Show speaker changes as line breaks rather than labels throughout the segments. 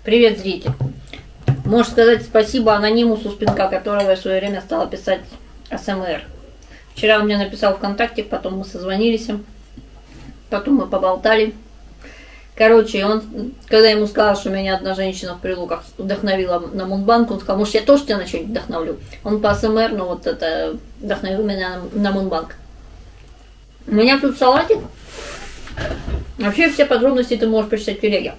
Привет, зритель. Можешь сказать спасибо анонимусу Спинка, которого я в свое время стала писать АСМР. Вчера он мне написал ВКонтакте, потом мы созвонились, потом мы поболтали. Короче, он, когда ему сказал, что меня одна женщина в Прилуках вдохновила на Мунбанк, он сказал, может, я тоже тебя на что-нибудь вдохновлю. Он по АСМР, но вот это вдохновил меня на Мунбанк. У меня тут салатик. Вообще все подробности ты можешь прочитать в телеге.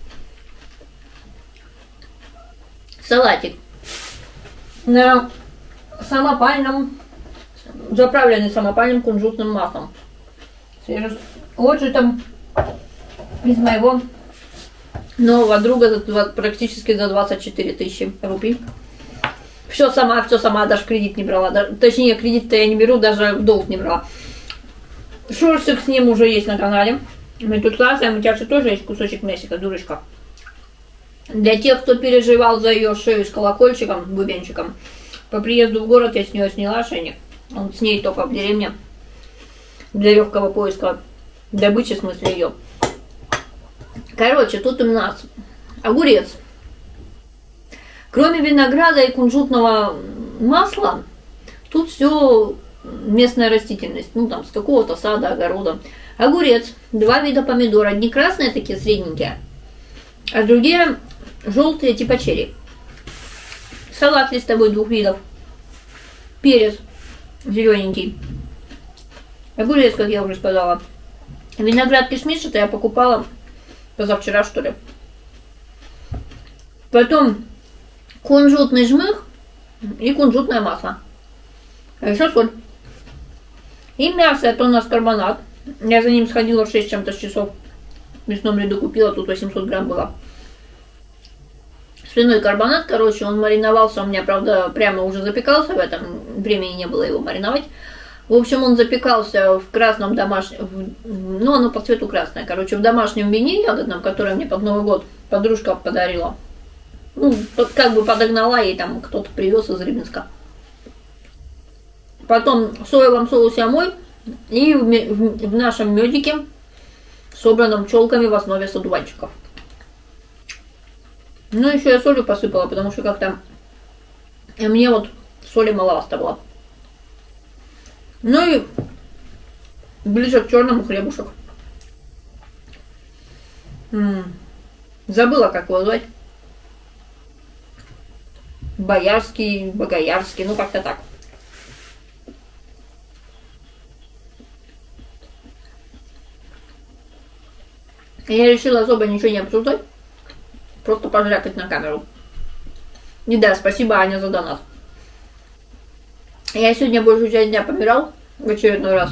Салатик на самопальном, заправленный самопальным кунжутным маслом. Отжитым из моего нового друга практически за 24 тысячи рублей. Все сама, даже кредит не брала. Точнее, кредит-то я не беру, даже в долг не брала. Шорсик с ним уже есть на канале. Мы тут лазаем, у тебя же тоже есть кусочек мясика, дурочка. Для тех, кто переживал за ее шею с колокольчиком, бубенчиком, по приезду в город я с нее сняла ошейник. Он с ней только в деревне для легкого поиска добычи, в смысле ее. Короче, тут у нас огурец. Кроме винограда и кунжутного масла, тут все местная растительность. Ну там с какого-то сада, огорода. Огурец, 2 вида помидор. Одни красные такие средненькие, а другие желтые типа черри. Салат листовой 2 видов. Перец зелененький. Огурец, как я уже сказала. Виноград кишмиш, это я покупала позавчера, что ли. Потом кунжутный жмых и кунжутное масло. А еще соль. И мясо, это у нас карбонат. Я за ним сходила в 6 чем-то часов. В мясном ряду купила, тут 800 грамм было. Свиной карбонат, короче, он мариновался у меня, правда, прямо уже запекался, в этом времени не было его мариновать. В общем, он запекался в красном домашнем, ну, оно по цвету красное, короче, в домашнем вине ягодном, которое мне под Новый год подружка подарила. Ну, как бы подогнала, ей там кто-то привез из Рыбинска. Потом в соевом соусе омой и в нашем медике, собранном пчелками в основе с одуванчиков. Ну, еще я солью посыпала, потому что как-то мне вот соли маловато было. Ну и ближе к черному хлебушек. Забыла, как его звать. Боярский, Богоярский, ну как-то так. Я решила особо ничего не обсуждать. Просто пожрякать на камеру. И да, спасибо, Аня, за донат. Я сегодня большую часть дня помирал в очередной раз.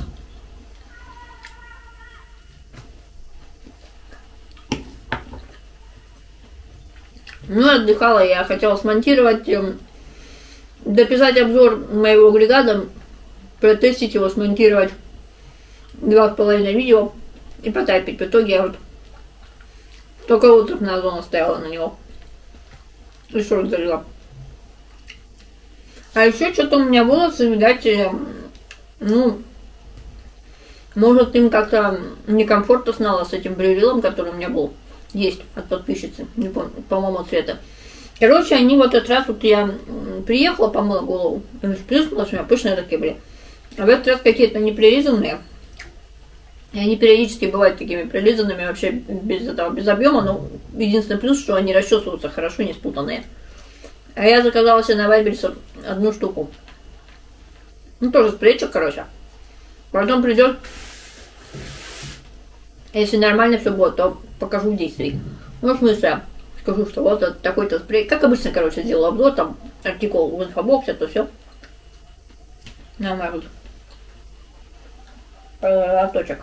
Ну, отдыхала я, хотела смонтировать, дописать обзор моего агрегата, протестить его, смонтировать 2,5 видео и потайпить. В итоге я вот только утром на озон оставила на него. И шорт залила. А еще что-то у меня волосы, видать, ну, может, им как-то некомфортно стало с этим брюлилом, который у меня был. Есть от подписчицы, не помню, по-моему, цвета. Короче, они вот этот раз, вот я приехала, помыла голову, сплюснулась, у меня пышные такие были. А в этот раз какие-то неприрезанные. И они периодически бывают такими прилизанными, вообще без этого, без объема, но единственный плюс, что они расчесываются хорошо, не спутанные. А я заказала себе на Вайберсе 1 штуку. Ну, тоже спрейчик, короче. Потом придет, если нормально все будет, то покажу в действии. Ну, в смысле, скажу, что вот такой-то спрей. Как обычно, короче, сделала обзор, там, артикул в инфобоксе, то все. Нормально. Лоточек.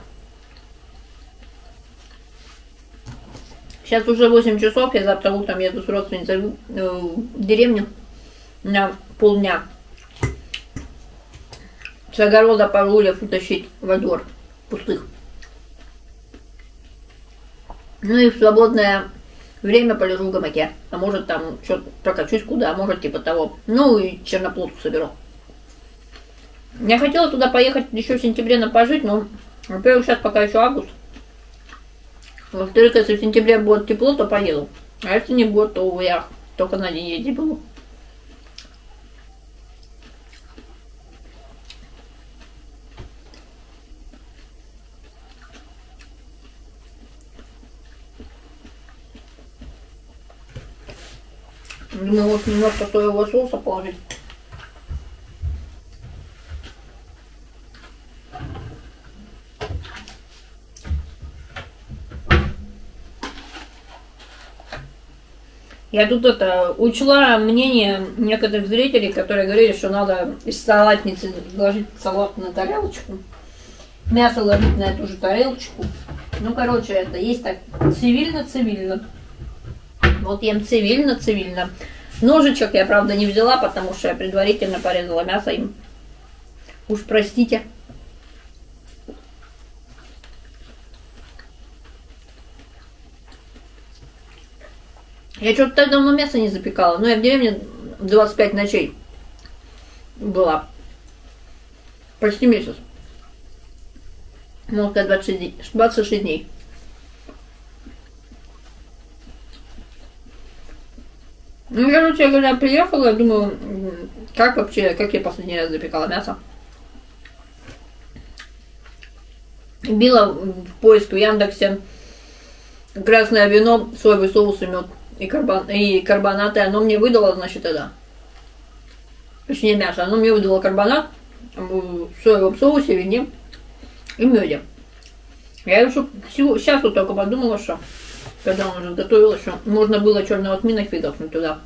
Сейчас уже 8 часов, я завтра утром еду с родственницей в деревню на полдня. С огорода пару ульев утащить во двор пустых. Ну и в свободное время полежу в гамаке. А может там что-то прокачусь куда, а может типа того. Ну и черноплодку соберу. Я хотела туда поехать еще в сентябре на пожить, но, во-первых, сейчас пока еще август. Во-вторых, если в сентябре будет тепло, то поеду. А это не готово, я только на диете был. Думаю, вот немножко соевого соуса положить. Я тут учла мнение некоторых зрителей, которые говорили, что надо из салатницы ложить салат на тарелочку, мясо ложить на эту же тарелочку. Ну, короче, это есть так цивильно-цивильно. Вот ем цивильно-цивильно. Ножичек я, правда, не взяла, потому что я предварительно порезала мясо им. Уж простите. Я что-то так давно мясо не запекала. Но я в деревне 25 ночей была. Почти месяц. Можно сказать, 26 дней. Ну, короче, когда приехала, я думаю, как вообще, как я последний раз запекала мясо. Била в поиск в Яндексе красное вино, соевый соус и мед. И карбонаты, оно мне выдало, значит, это. Точнее, мясо. Оно мне выдало карбонат в соевом соусе, вине и меде. Я еще сейчас вот только подумала, что когда он уже готовила, что можно было черного тмина фигакнуть туда.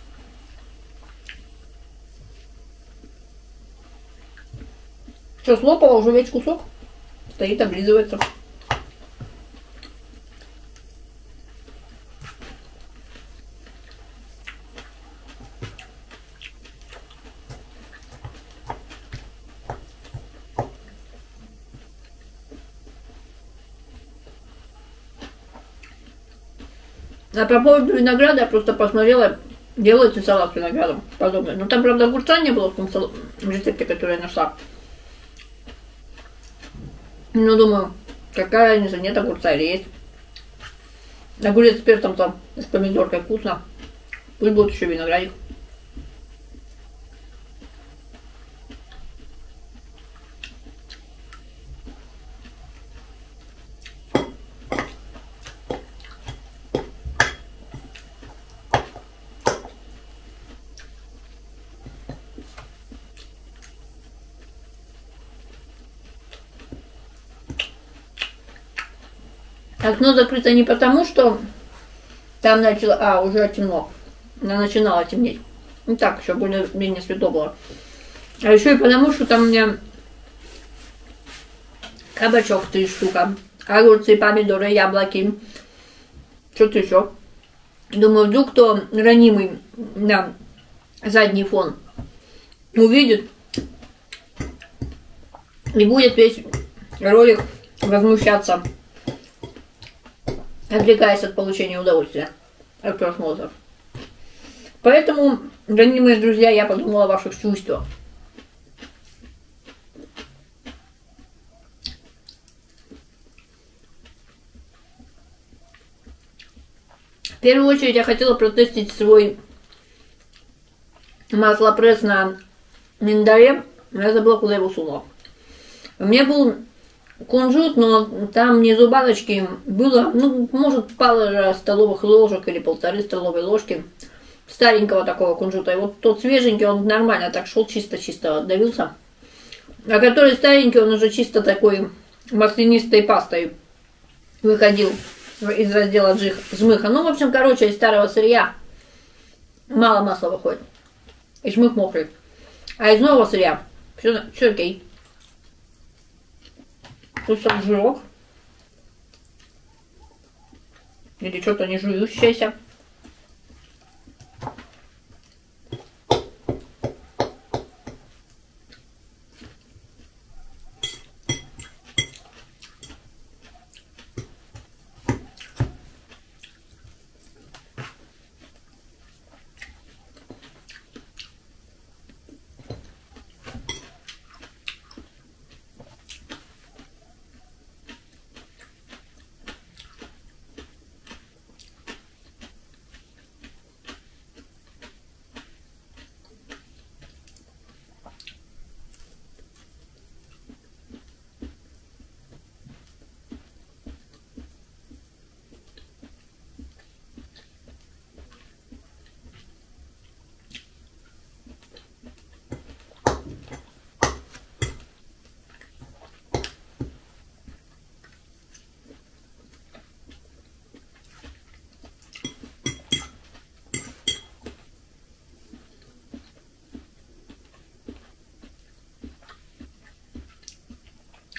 Что, слопала уже весь кусок? Стоит, облизывается. А по поводу винограда я просто посмотрела, делается салат с виноградом подобный. Но там, правда, огурца не было в том рецепте, который я нашла. Ну, думаю, какая разница, нет огурца или есть. Огурец с перцем там, с помидоркой вкусно. Пусть будет еще виноградик. Окно закрыто не потому, что там начало... уже темно. Начинало темнеть. Ну так, еще более-менее светло было. А еще и потому, что там у меня кабачок 3 штука, огурцы, помидоры, яблоки, что-то еще. Думаю, вдруг кто ранимый на задний фон увидит и будет весь ролик возмущаться, отвлекаясь от получения удовольствия от просмотров. Поэтому, ранимые друзья, я подумала о ваших чувствах. В первую очередь я хотела протестить свой маслопресс на миндале, но я забыла, куда его сунула. У меня был кунжут, но там внизу баночки было, ну, может, пара столовых ложек или 1,5 столовой ложки старенького такого кунжута. И вот тот свеженький, он нормально так шел, чисто-чисто отдавился. А который старенький, он уже чисто такой маслянистой пастой выходил из раздела жмыха. Ну, в общем, короче, из старого сырья мало масла выходит. И жмых мокрый. А из нового сырья все окей. Тут сам жирок. Или что-то не жующееся.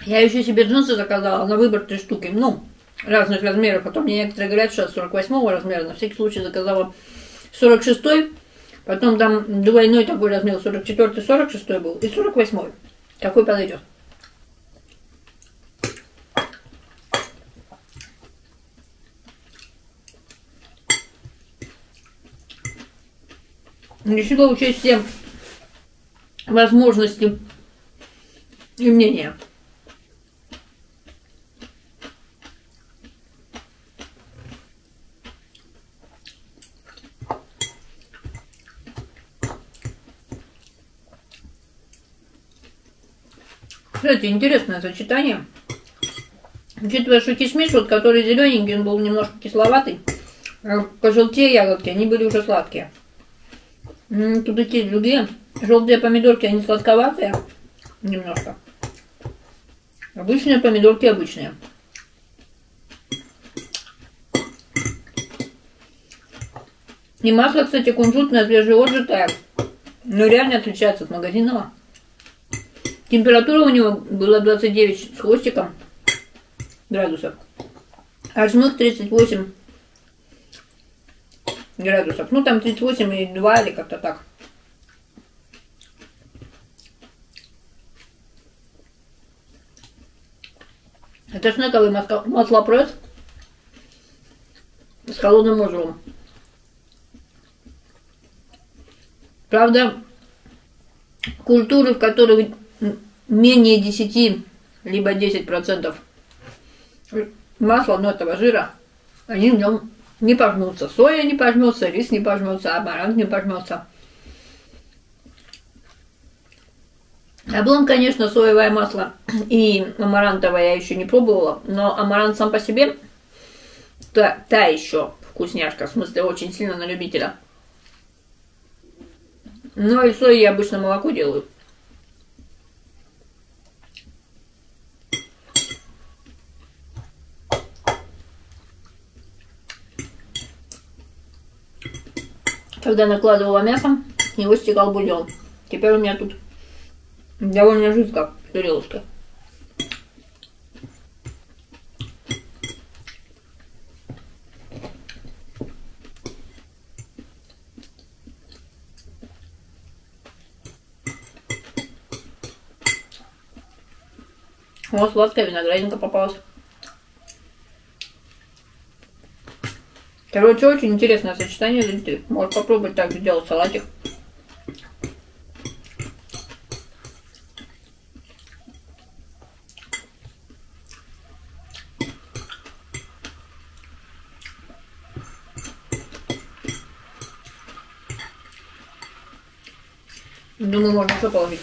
Я еще себе джинсы заказала на выбор 3 штуки. Ну, разных размеров. Потом мне некоторые говорят, что 48 размера. На всякий случай заказала 46-й. Потом там двойной такой размер, 44-й, 46-й был. И 48-й. Какой подойдет. Решила учесть все возможности и мнения. Кстати, интересное сочетание. Учитывая, что кишмиш, вот, который зелененький, он был немножко кисловатый, а пожелтее ягодки, они были уже сладкие. Тут такие другие. Желтые помидорки, они сладковатые немножко. Обычные помидорки обычные. И масло, кстати, кунжутное, свежеотжатое. Но реально отличается от магазинного. Температура у него была 29 с хвостиком градусов. А жмых 38 градусов. Ну там 38,2 или как-то так. Это шнековый маслопресс с холодным узлом. Правда, культуры, в которых менее 10 либо 10% масла, но этого жира, они в нем не пожмутся. Соя не пожмется, рис не пожмется, амарант не пожмется. Облом, конечно, соевое масло и амарантовое я еще не пробовала, но амарант сам по себе та еще вкусняшка, в смысле очень сильно на любителя. Ну и сои я обычно молоко делаю. Когда накладывала мясо, с него стекал бульон. Теперь у меня тут довольно жидко в тарелочке. Вот сладкая виноградинка попалась. Короче, очень интересное сочетание, зрители. Может попробовать так сделать салатик. Думаю, можно все положить.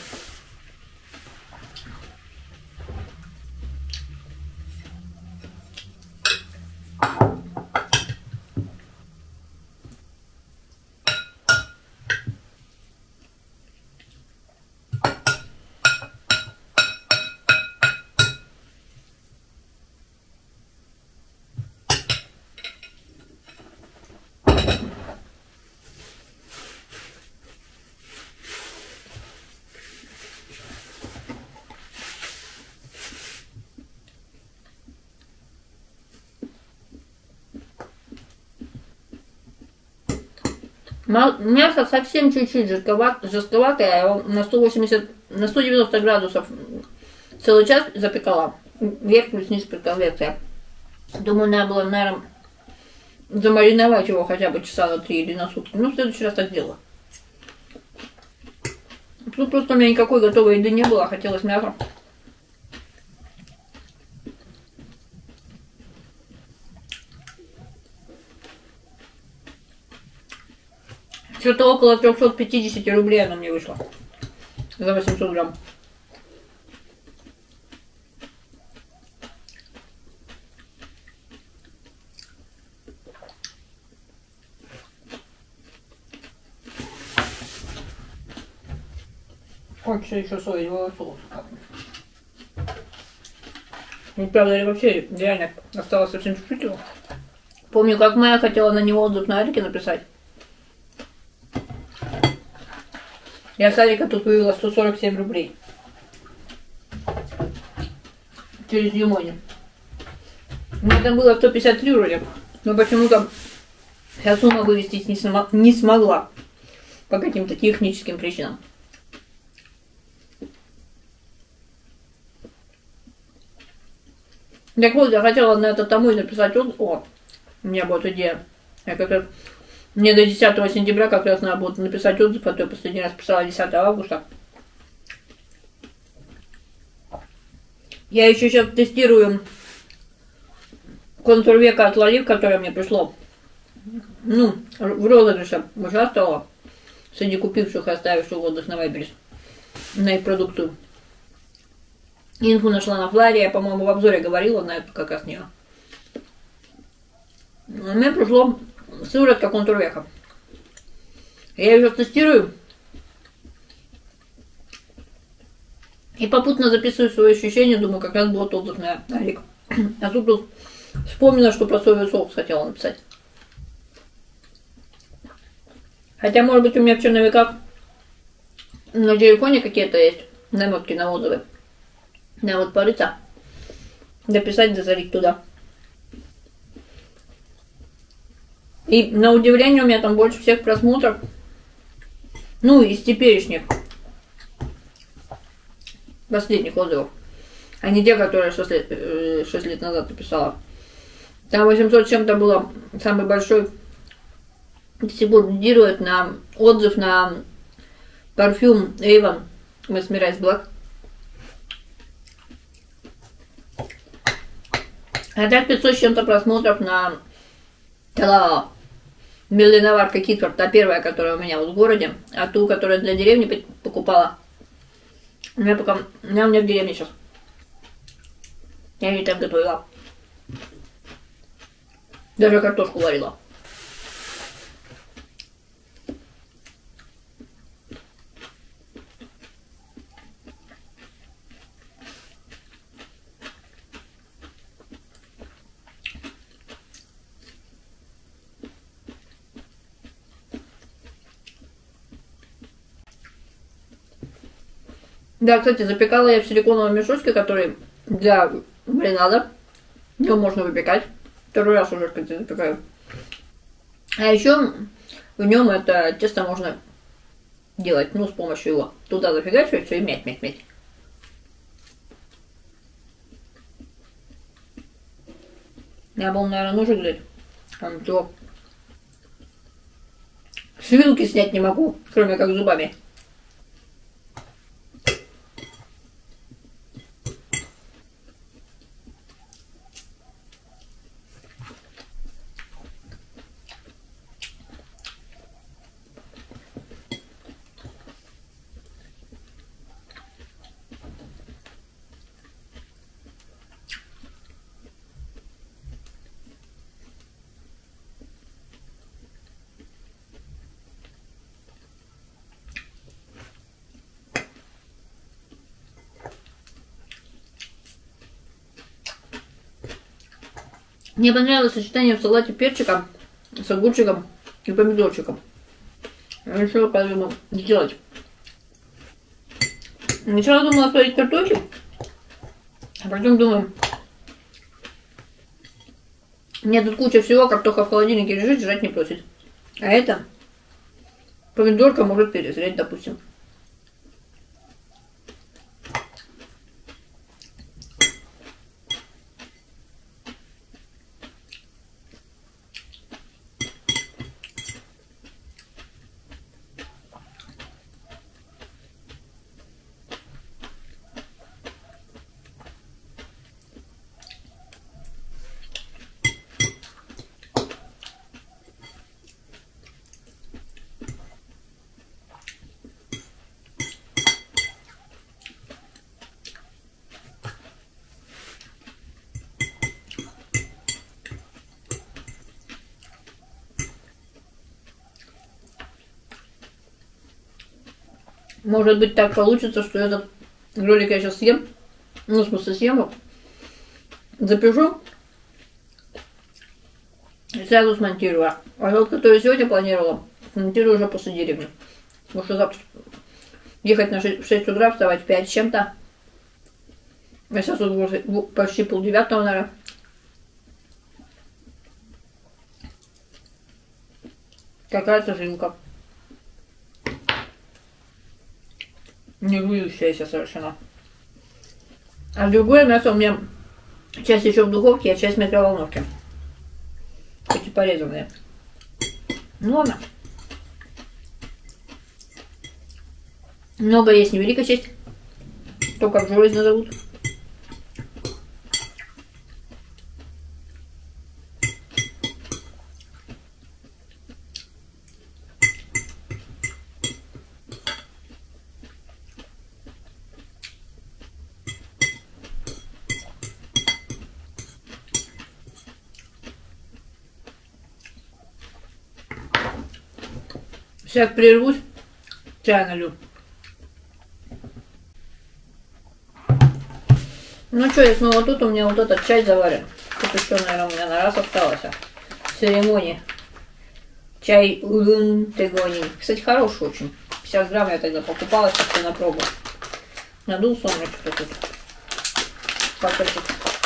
Мясо совсем чуть-чуть жестковатое, я его на 190 градусов целый час запекала. Вверх плюс низ при конвекции. Думаю, надо было, наверное, замариновать его хотя бы часа на 3 или на сутки. Ну, в следующий раз так сделала. Тут просто у меня никакой готовой еды не было, хотелось мяса. Что-то около 350 рублей она мне вышла за 800 грамм. Хочется еще соевого соуса. Ну, правда, вообще реально осталось совсем чуть-чуть его. Помню, как Майя хотела на него отзыв на Алике написать. Я с Алика тут вывела 147 рублей. через Дюмоне. У меня там было 153 вроде, но почему-то вся сумма вывести не смогла по каким-то техническим причинам. Так вот, я хотела на это тому и написать отзыв. О, у меня будет идея. Я как раз... Мне до 10 сентября как раз надо будет написать отзыв, а то я последний раз писала 10 августа. Я еще сейчас тестирую контур века от Лолив, которое мне пришло. Ну, в розыгрыше участвовала. Среди купивших и оставивших отдых на Вайберис. На их продукцию. Инфу нашла на флайере, я, по-моему, в обзоре говорила на эту как раз нее. Мне пришло сыворотка контур века. Я ее тестирую. И попутно записываю свои ощущения, думаю, как раз будет отзыв на Алик. А тут вспомнила, что про соевый соус хотела написать. Хотя, может быть, у меня в черновиках на телефоне какие-то есть наметки на отзывы. Да, вот порыться, дописать, дозарить туда. И на удивление у меня там больше всех просмотров. Ну, из теперешних последних отзывов. А не те, которые 6 лет назад написала. Там 800 с чем-то было самый большой. До сих пор лидирует на отзыв на парфюм Avon Mesmerize Black. А так 500 с чем-то просмотров на Милленоварка Китфорд, та первая, которая у меня вот в городе, а ту, которая для деревни покупала. У меня в деревне сейчас. Я ее там готовила. Даже картошку варила. Да, кстати, запекала я в силиконовом мешочке, который для маринада. Его можно выпекать. Второй раз уже, кстати, запекаю. А еще в нем это тесто можно делать, ну, с помощью его. Туда зафигачивать все и мять. Я был, наверное, ножик взять. Там то. С вилки снять не могу, кроме как зубами. Мне понравилось сочетание в салате перчика с огурчиком и помидорчиком. Я решила по-другому сделать. Сначала думала сварить картофель, а потом думаю, у меня тут куча всего, картоха в холодильнике лежит, жрать не просит. А это помидорка может перезреть, допустим. Может быть, так получится, что этот ролик я сейчас съем. Ну, в смысле, съем его. Запишу. И сразу смонтирую. А вот, который сегодня планировала, смонтирую уже после деревни. Потому что завтра ехать в 6 утра, вставать в 5 с чем-то. Я сейчас вот уже почти 8:30, наверное. Какая-то жилка. Не грызущаяся совершенно. А другое мясо у меня часть еще в духовке, а часть в микроволновке. Хоть и порезанные. Ну ладно. Много есть, невелика честь. То, как жизнь назовут. Сейчас прервусь, чай налью. Ну что, я снова тут, у меня вот этот чай заварен. Тут еще, наверное, у меня на раз осталось. Церемонии. Чай Улун-Тегони. Кстати, хороший очень. 50 грамм я тогда покупала, сейчас на пробу. Надулся у меня что-то тут. Пакетик.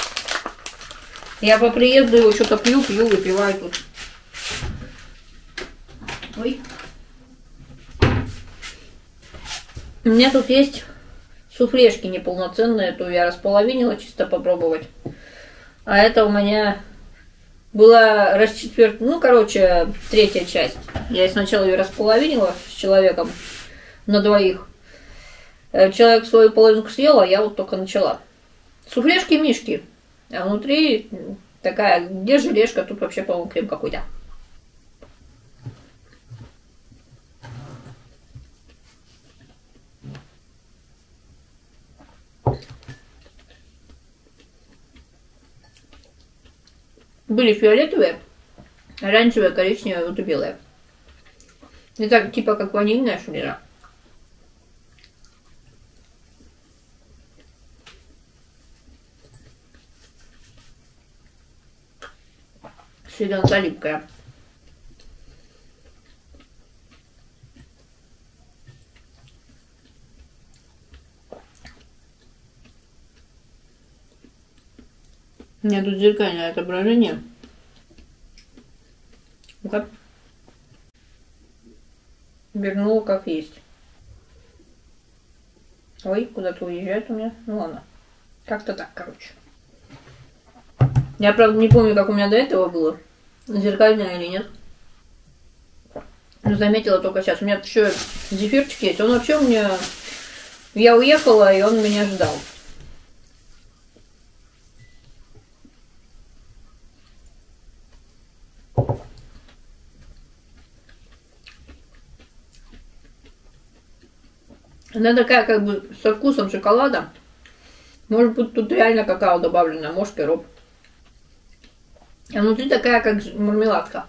Я по приезду его что-то пью, выпиваю тут. Ой. У меня тут есть суфлешки неполноценные, то я располовинила чисто попробовать. А это у меня была третья часть. Я сначала ее располовинила с человеком на двоих. Человек свою половинку съел, а я вот только начала. Суфлешки мишки. А внутри такая, где желешка, тут вообще, по-моему, крем какой-то. Были фиолетовые, оранжевые, коричневые, вот и белые. Это типа как ванильная, что ли, да? Селенка липкая. У меня тут зеркальное отображение. Ну-ка. Вернула как есть. Ой, куда-то уезжает у меня. Ну ладно. Как-то так, короче. Я, правда, не помню, как у меня до этого было. Зеркальное или нет. Но заметила только сейчас. У меня еще зефирчик есть. Он вообще у меня... Я уехала, и он меня ждал. Она такая, как бы, со вкусом шоколада. Может быть, тут реально какао добавлено, может, сироп. А внутри такая, как мармеладка.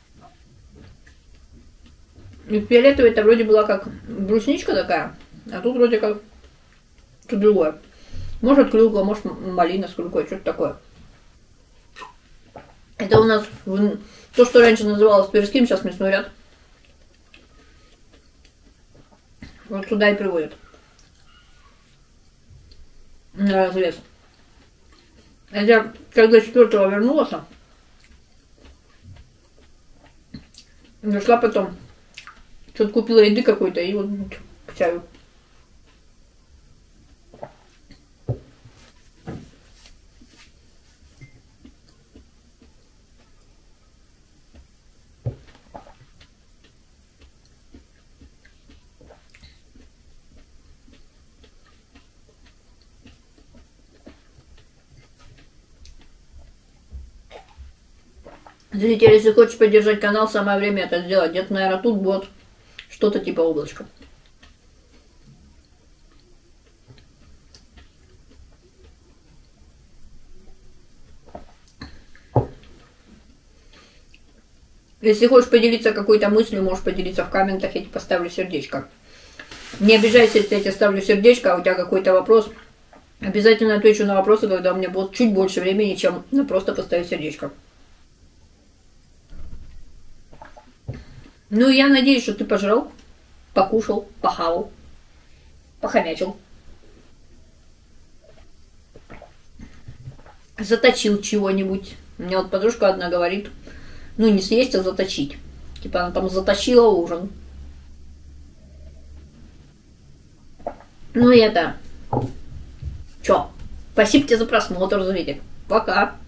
И фиолетовая это вроде была как брусничка такая, а тут вроде как что-то другое. Может, клюква, может, малина с клюквой, что-то такое. Это у нас то, что раньше называлось тверским, сейчас мясной ряд. Вот туда и приводят. На развес. Я когда 4-го вернулась, зашла потом, что-то купила еды какой-то и вот к чаю. Зрители, если хочешь поддержать канал, самое время это сделать. Где-то, наверное, тут будет что-то типа облачка. Если хочешь поделиться какой-то мыслью, можешь поделиться в комментах, я тебе поставлю сердечко. Не обижайся, если я тебе ставлю сердечко, а у тебя какой-то вопрос. Обязательно отвечу на вопросы, когда у меня будет чуть больше времени, чем на просто поставить сердечко. Ну, я надеюсь, что ты пожрал, покушал, похавал, похомячил. заточил чего-нибудь. У меня вот подружка одна говорит, ну не съесть, а заточить. Типа она там заточила ужин. Ну и это... Чё? Спасибо тебе за просмотр, зритель. Пока.